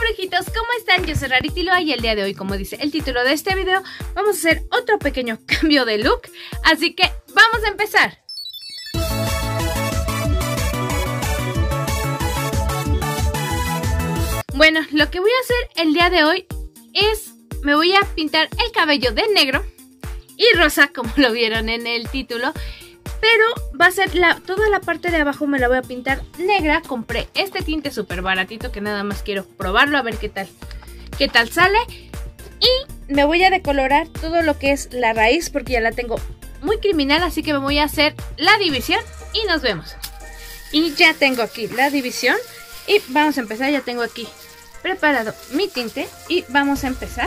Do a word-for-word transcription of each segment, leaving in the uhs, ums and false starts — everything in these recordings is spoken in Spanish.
brujitos, ¿cómo están? Yo soy Rarity Loa y el día de hoy, como dice el título de este video, vamos a hacer otro pequeño cambio de look. Así que vamos a empezar. Bueno, lo que voy a hacer el día de hoy es, me voy a pintar el cabello de negro y rosa, como lo vieron en el título. Pero va a ser la, toda la parte de abajo me la voy a pintar negra. Compré este tinte súper baratito que nada más quiero probarlo a ver qué tal, qué tal sale. Y me voy a decolorar todo lo que es la raíz porque ya la tengo muy criminal. Así que me voy a hacer la división y nos vemos. Y ya tengo aquí la división y vamos a empezar. Ya tengo aquí preparado mi tinte y vamos a empezar.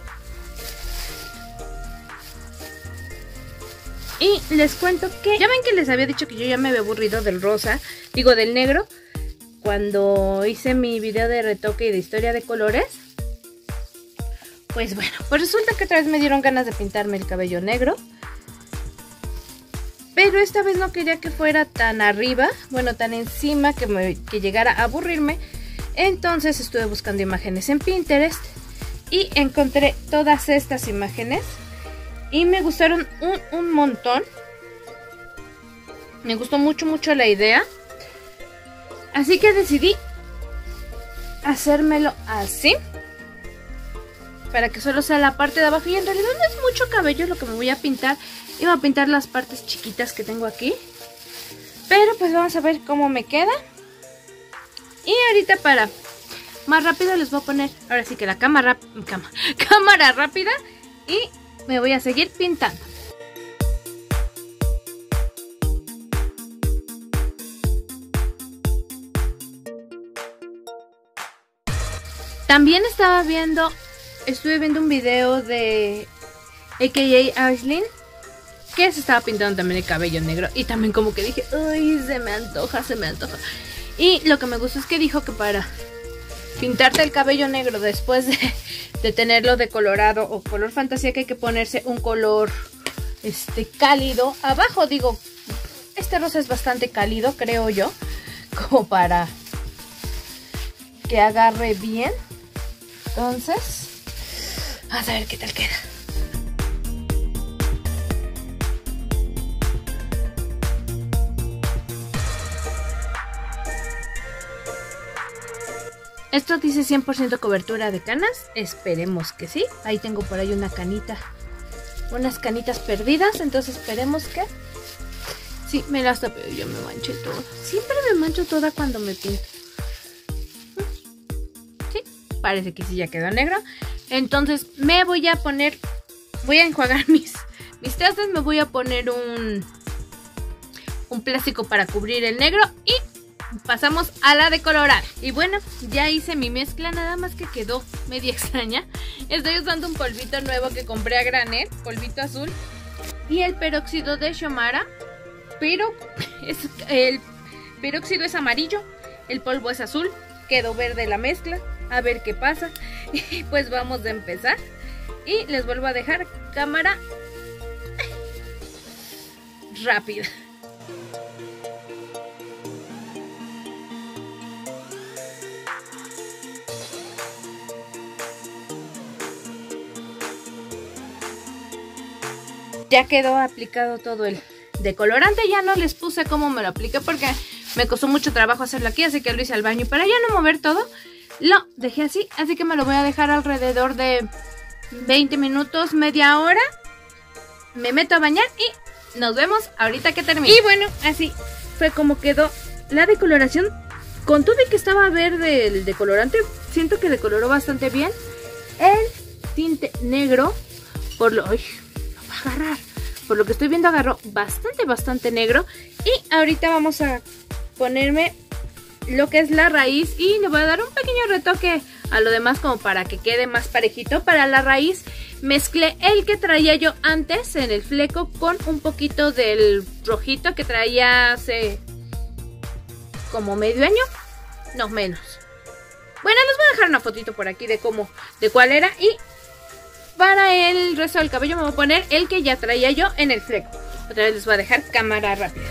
Y les cuento que ya ven que les había dicho que yo ya me había aburrido del rosa, digo del negro, cuando hice mi video de retoque y de historia de colores. Pues bueno, pues resulta que otra vez me dieron ganas de pintarme el cabello negro. Pero esta vez no quería que fuera tan arriba, bueno, tan encima, que, me, que llegara a aburrirme. Entonces estuve buscando imágenes en Pinterest y encontré todas estas imágenes. Y me gustaron un, un montón. Me gustó mucho, mucho la idea. Así que decidí hacérmelo así. Para que solo sea la parte de abajo. Y en realidad no es mucho cabello lo que me voy a pintar. Iba a pintar las partes chiquitas que tengo aquí. Pero pues vamos a ver cómo me queda. Y ahorita para más rápido les voy a poner, ahora sí que la cámara, cámara, cámara rápida. Y me voy a seguir pintando. También estaba viendo, estuve viendo un video de A K A Aislinn, que se estaba pintando también el cabello negro. Y también como que dije, ay, se me antoja, se me antoja. Y lo que me gustó es que dijo que para pintarte el cabello negro después de, de tenerlo decolorado o color fantasía, que hay que ponerse un color este cálido abajo. Digo, este rosa es bastante cálido, creo yo, como para que agarre bien. Entonces, vamos a ver qué tal queda. Esto dice cien por ciento cobertura de canas. Esperemos que sí. Ahí tengo por ahí una canita. Unas canitas perdidas. Entonces esperemos que sí, me las tapé. Yo me manché toda. Siempre me mancho toda cuando me pinto. Sí, parece que sí ya quedó negro. Entonces me voy a poner, voy a enjuagar mis, mis trastes. Me voy a poner un, un plástico para cubrir el negro. Y pasamos a la decolorar. Y bueno, ya hice mi mezcla, nada más que quedó media extraña. Estoy usando un polvito nuevo que compré a granel, polvito azul, y el peróxido de Xiomara. Pero es, el peróxido es amarillo, el polvo es azul. Quedó verde la mezcla. A ver qué pasa. Y pues vamos a empezar. Y les vuelvo a dejar cámara rápida. Ya quedó aplicado todo el decolorante. Ya no les puse cómo me lo apliqué porque me costó mucho trabajo hacerlo aquí. Así que lo hice al baño. Y para ya no mover todo, lo dejé así. Así que me lo voy a dejar alrededor de veinte minutos, media hora. Me meto a bañar y nos vemos ahorita que termine. Y bueno, así fue como quedó la decoloración. Con todo y que estaba verde el decolorante, siento que decoloró bastante bien. El tinte negro, por lo... Ay, agarrar. Por lo que estoy viendo agarró bastante, bastante negro. Y ahorita vamos a ponerme lo que es la raíz. Y le voy a dar un pequeño retoque a lo demás como para que quede más parejito. Para la raíz mezclé el que traía yo antes en el fleco con un poquito del rojito que traía hace como medio año. No, menos. Bueno, les voy a dejar una fotito por aquí de cómo, de cuál era. Y para el resto del cabello me voy a poner el que ya traía yo en el fleco. Otra vez les voy a dejar cámara rápida.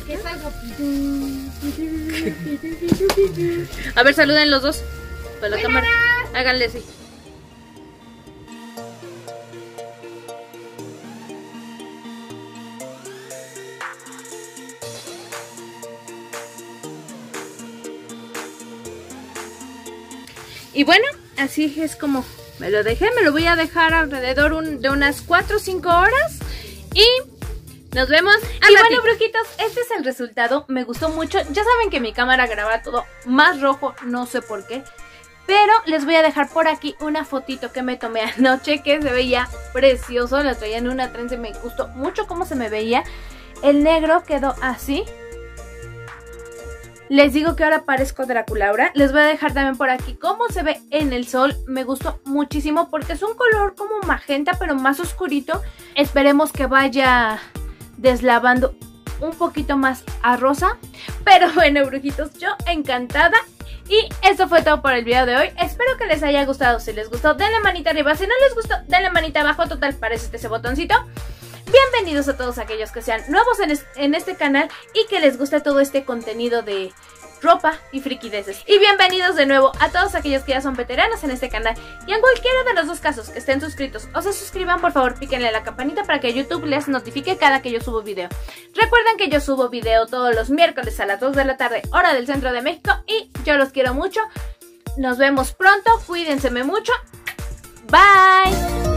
Que salga. A ver, saluden los dos. Para la cámara. Háganle así. Y bueno, así es como me lo dejé. Me lo voy a dejar alrededor un, de unas cuatro o cinco horas. Y nos vemos. Y bueno, brujitos, este es el resultado. Me gustó mucho. Ya saben que mi cámara graba todo más rojo, no sé por qué. Pero les voy a dejar por aquí una fotito que me tomé anoche, que se veía precioso. La traía en una trenza y me gustó mucho cómo se me veía. El negro quedó así. Les digo que ahora parezco Draculaura. Les voy a dejar también por aquí cómo se ve en el sol. Me gustó muchísimo porque es un color como magenta, pero más oscurito. Esperemos que vaya deslavando un poquito más a rosa. Pero bueno, brujitos, yo encantada. Y eso fue todo por el video de hoy. Espero que les haya gustado. Si les gustó, denle manita arriba. Si no les gustó, denle manita abajo. Total, parece ese botoncito. Bienvenidos a todos aquellos que sean nuevos en, es en este canal y que les guste todo este contenido de ropa y friquideces. Y bienvenidos de nuevo a todos aquellos que ya son veteranos en este canal. Y en cualquiera de los dos casos que estén suscritos o se suscriban, por favor píquenle a la campanita para que YouTube les notifique cada que yo subo video. Recuerden que yo subo video todos los miércoles a las dos de la tarde, hora del centro de México. Y yo los quiero mucho. Nos vemos pronto. Cuídense mucho. Bye.